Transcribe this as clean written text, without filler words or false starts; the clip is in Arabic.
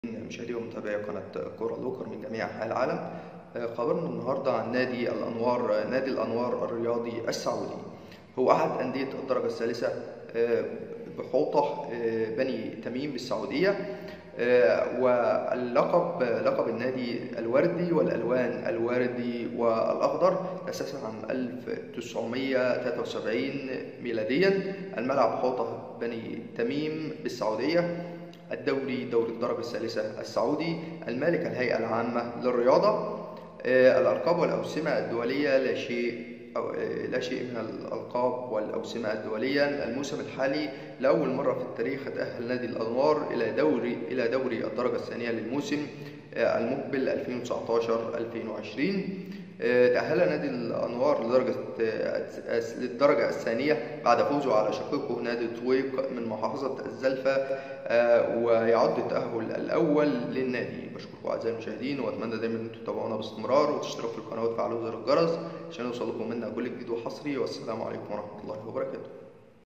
مشاهدي ومتابعي قناة كورة لوكر من جميع أنحاء العالم. خبرنا النهاردة عن نادي الأنوار. نادي الأنوار الرياضي السعودي هو أحد أندية الدرجة الثالثة بحوطة بني تميم بالسعودية. لقب النادي الوردي والألوان الوردي والأخضر تأسس عام 1973 ميلاديا. الملعب حوطة بني تميم بالسعودية. دوري الدرجة الثالثة السعودي. المالك الهيئة العامة للرياضة. الألقاب والأوسمة الدولية لا شيء من الألقاب والأوسمة الدولية. الموسم الحالي لأول مرة في التاريخ تأهل نادي الأنوار إلى دوري الدرجة الثانية للموسم المقبل 2019-2020. تأهل نادي الأنوار للدرجة الثانية بعد فوزه على شقيقه نادي طويق من محافظة الزلفة، ويعد التأهل الأول للنادي. بشكركم أعزائي المشاهدين، وأتمنى دايما أن تتابعونا باستمرار وتشتركوا في القناة وتفعلوا زر الجرس عشان يوصلكم منا كل جديد وحصري. والسلام عليكم ورحمة الله وبركاته.